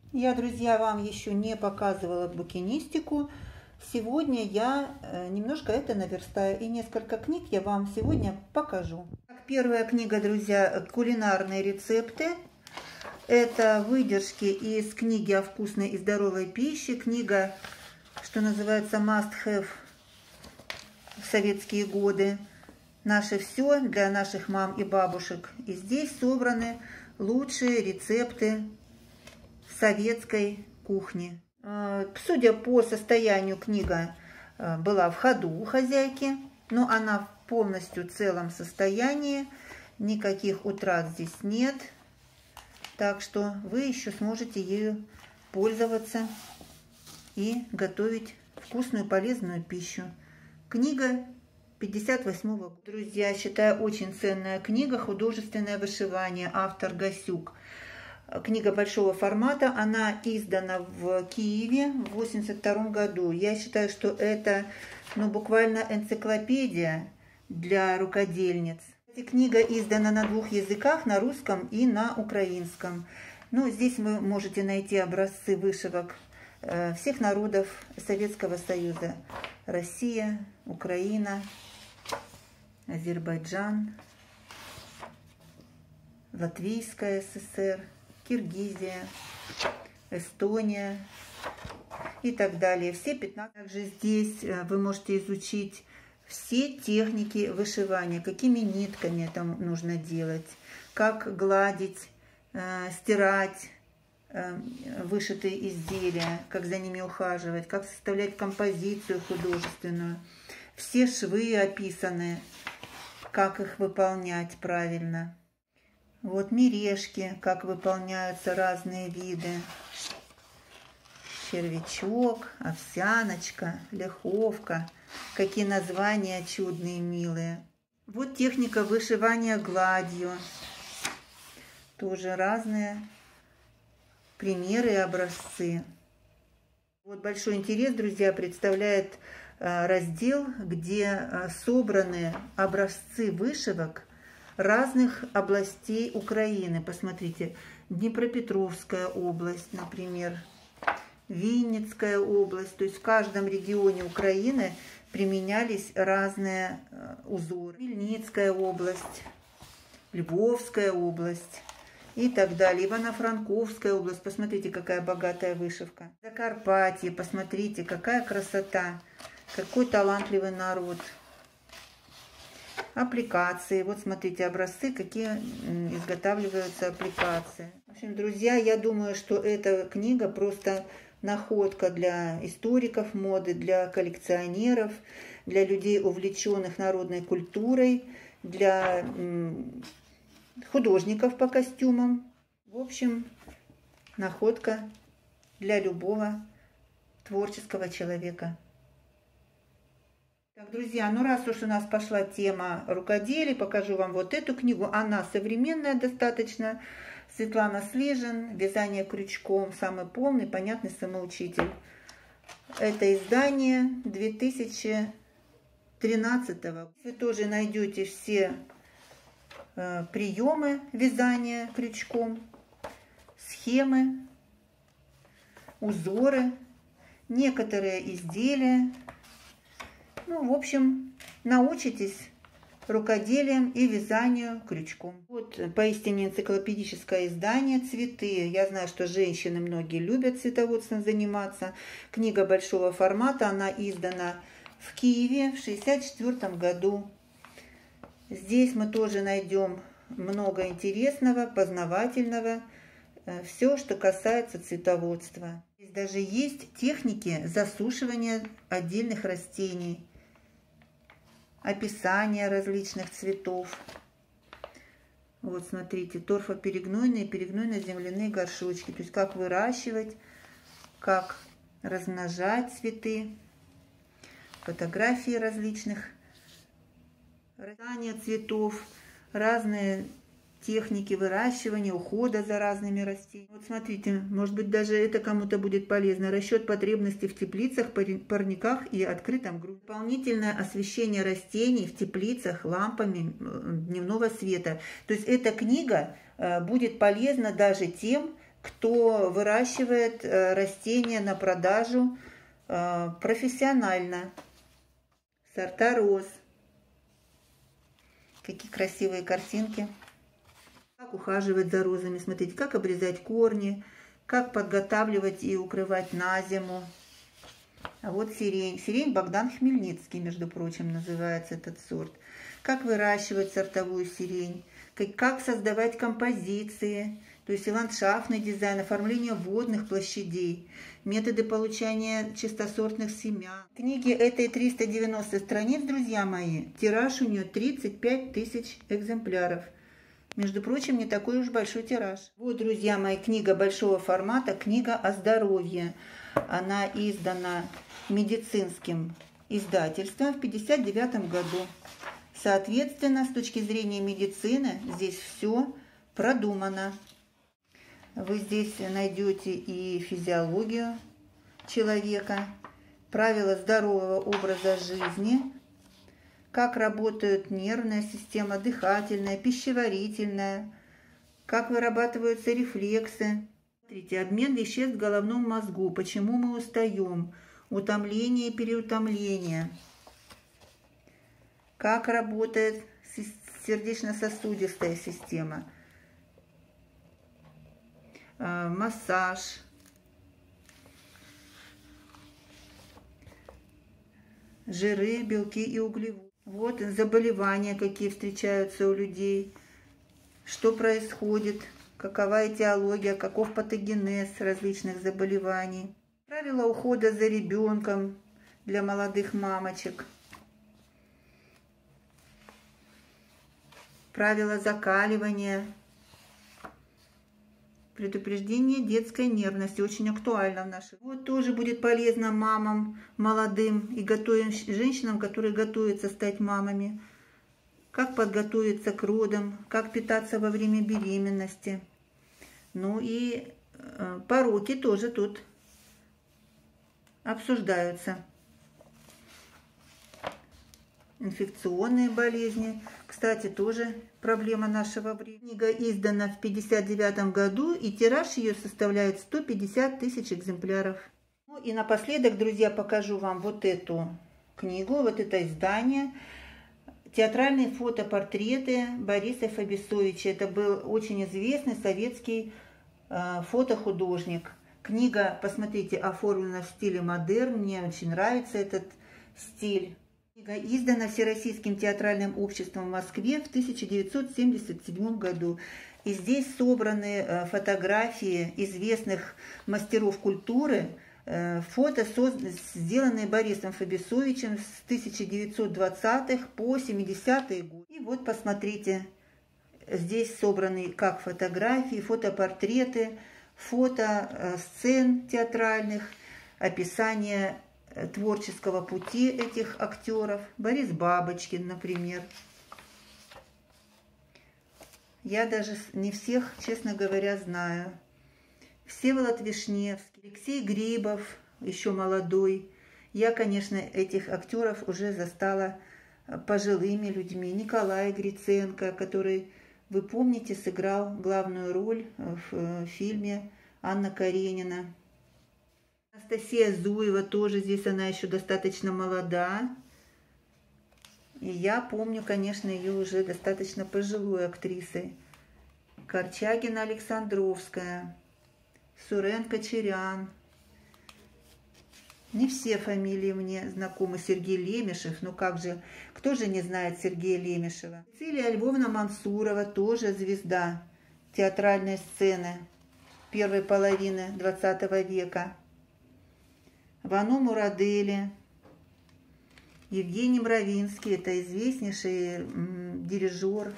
Я, друзья, вам еще не показывала букинистику. Сегодня я немножко это наверстаю, и несколько книг я вам сегодня покажу. Первая книга, друзья, кулинарные рецепты. Это выдержки из книги о вкусной и здоровой пище. Книга, что называется, must have в советские годы. Наше все для наших мам и бабушек. И здесь собраны лучшие рецепты советской кухни. Судя по состоянию, книга была в ходу у хозяйки, но она в полностью целом состоянии. Никаких утрат здесь нет. Так что вы еще сможете ею пользоваться и готовить вкусную полезную пищу. Книга 58-го года. Друзья, считаю, очень ценная книга «Художественное вышивание», автор Гасюк. Книга большого формата, она издана в Киеве в 1982 году. Я считаю, что это буквально энциклопедия для рукодельниц. Эта книга издана на двух языках, на русском и на украинском. Здесь вы можете найти образцы вышивок всех народов Советского Союза. Россия, Украина, Азербайджан, Латвийская ССР, Киргизия, Эстония и так далее. Все 15. Также здесь вы можете изучить все техники вышивания, какими нитками это нужно делать, как гладить, стирать вышитые изделия, как за ними ухаживать, как составлять композицию художественную. Все швы описаны, как их выполнять правильно. Вот мережки, как выполняются разные виды. Червячок, овсяночка, ляховка. Какие названия чудные, милые. Вот техника вышивания гладью. Тоже разные примеры и образцы. Вот большой интерес, друзья, представляет раздел, где собраны образцы вышивок разных областей Украины. Посмотрите, Днепропетровская область, например, Винницкая область. То есть в каждом регионе Украины применялись разные узоры. Хмельницкая область, Львовская область и так далее. Ивано-Франковская область. Посмотрите, какая богатая вышивка. Закарпатье, посмотрите, какая красота, какой талантливый народ. Аппликации. Вот смотрите, образцы, какие изготавливаются аппликации. В общем, друзья, я думаю, что эта книга просто находка для историков моды, для коллекционеров, для людей, увлеченных народной культурой, для художников по костюмам. В общем, находка для любого творческого человека. Так, друзья, раз уж у нас пошла тема рукоделия, покажу вам вот эту книгу. Она современная достаточно. Светлана Слижин, «Вязание крючком», самый полный, понятный самоучитель. Это издание 2013 года. Вы тоже найдете все приемы вязания крючком, схемы, узоры, некоторые изделия. В общем, научитесь рукоделием и вязанию крючком. Вот поистине энциклопедическое издание «Цветы». Я знаю, что женщины многие любят цветоводством заниматься. Книга большого формата, она издана в Киеве в 1964 году. Здесь мы тоже найдем много интересного, познавательного, все, что касается цветоводства. Здесь даже есть техники засушивания отдельных растений, описание различных цветов. Вот смотрите, торфоперегнойные и перегнойно-земляные горшочки. То есть как выращивать, как размножать цветы, фотографии различных, растения цветов, разные техники выращивания, ухода за разными растениями. Вот смотрите, может быть, даже это кому-то будет полезно. Расчет потребностей в теплицах, парниках и открытом грунте. Дополнительное освещение растений в теплицах лампами дневного света. То есть эта книга будет полезна даже тем, кто выращивает растения на продажу профессионально. Сорта роз. Какие красивые картинки. Как ухаживать за розами. Смотрите, как обрезать корни, как подготавливать и укрывать на зиму. А вот сирень. Сирень Богдан Хмельницкий, между прочим, называется этот сорт. Как выращивать сортовую сирень. Как создавать композиции, то есть и ландшафтный дизайн, оформление водных площадей, методы получения чистосортных семян. Книги этой 390 страниц, друзья мои, тираж у нее 35 тысяч экземпляров. Между прочим, не такой уж большой тираж. Вот, друзья мои, книга большого формата, книга о здоровье. Она издана медицинским издательством в 1959 году. Соответственно, с точки зрения медицины, здесь все продумано. Вы здесь найдете и физиологию человека, правила здорового образа жизни, как работает нервная система, дыхательная, пищеварительная, как вырабатываются рефлексы. Смотрите, обмен веществ в головном мозгу, почему мы устаем, утомление и переутомление. Как работает сердечно-сосудистая система, массаж, жиры, белки и углеводы. Вот заболевания, какие встречаются у людей, что происходит, какова этиология, каков патогенез различных заболеваний. Правила ухода за ребенком для молодых мамочек. Правила закаливания, предупреждение детской нервности, очень актуально в наших. Вот тоже будет полезно мамам молодым и женщинам, которые готовятся стать мамами. Как подготовиться к родам, как питаться во время беременности. Ну и пороки тоже тут обсуждаются. Инфекционные болезни. Кстати, тоже проблема нашего времени. Книга издана в 1959 году, и тираж ее составляет 150 тысяч экземпляров. Ну и напоследок, друзья, покажу вам вот эту книгу, вот это издание. Театральные фотопортреты Бориса Фабисовича. Это был очень известный советский фотохудожник. Книга, посмотрите, оформлена в стиле модерн. Мне очень нравится этот стиль. Книга издана Всероссийским театральным обществом в Москве в 1977 году. И здесь собраны фотографии известных мастеров культуры, фото, сделанные Борисом Фабисовичем с 1920-х по 70-е годы. И вот посмотрите, здесь собраны как фотографии, фотопортреты, фото сцен театральных, описание творческого пути этих актеров. Борис Бабочкин, например. Я даже не всех, честно говоря, знаю. Всеволод Вишневский, Алексей Грибов, еще молодой. Я, конечно, этих актеров уже застала пожилыми людьми. Николай Гриценко, который, вы помните, сыграл главную роль в фильме «Анна Каренина». Анастасия Зуева тоже здесь, она еще достаточно молода. И я помню, конечно, ее уже достаточно пожилой актрисой. Корчагина Александровская, Сурен Кочерян. Не все фамилии мне знакомы. Сергей Лемешев, ну как же, кто же не знает Сергея Лемешева? Цилия Львовна Мансурова, тоже звезда театральной сцены первой половины 20 века. Вано Мурадели, Евгений Мравинский, это известнейший дирижер.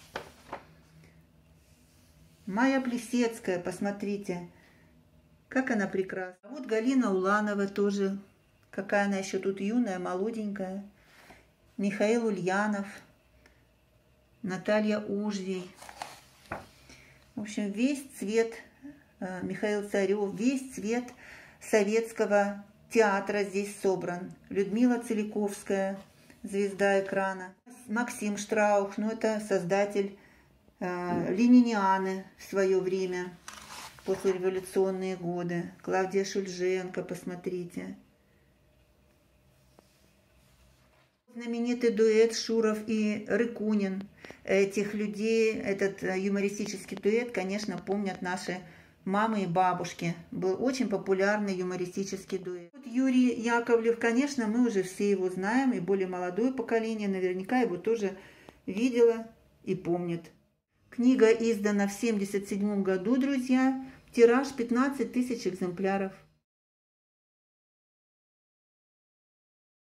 Майя Плесецкая, посмотрите, как она прекрасна. Вот Галина Уланова тоже, какая она еще тут юная, молоденькая. Михаил Ульянов, Наталья Ужвий. В общем, весь цвет, Михаил Царев, весь цвет советского театра здесь собран. Людмила Целиковская, звезда экрана. Максим Штраух, ну это создатель Ленинианы в свое время. послереволюционные годы. Клавдия Шульженко, посмотрите. Знаменитый дуэт Шуров и Рыкунин. Этих людей, этот юмористический дуэт, конечно, помнят наши мамы и бабушки. Был очень популярный юмористический дуэт. Вот Юрий Яковлев, конечно, мы уже все его знаем, и более молодое поколение наверняка его тоже видело и помнит. Книга издана в 1977 году, друзья. Тираж 15 000 экземпляров.